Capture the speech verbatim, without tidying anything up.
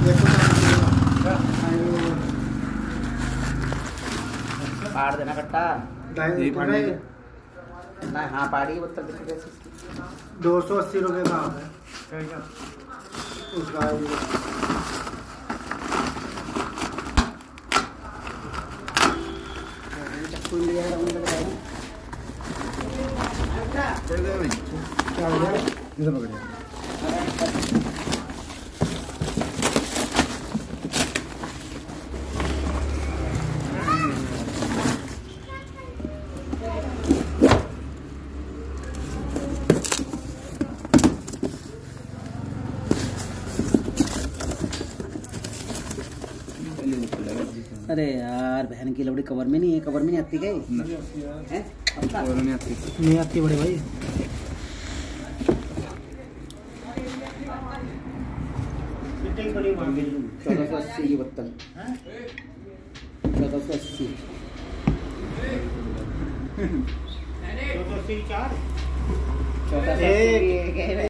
पाड़ देना कट्टा ना। हाँ पाड़ी बोतल दो सौ अस्सी रुपये का है उसका। चक्कू लिया है क्या हो गया इधर पकड़। अरे यार बहन की लवड़ी कवर में नहीं है, कवर में नहीं आती गई है, कवर में नहीं आती, नहीं आती बड़े भाई। चौदह सौ अस्सी की बोतल, चौदह सौ अस्सी चौदह सौ अस्सी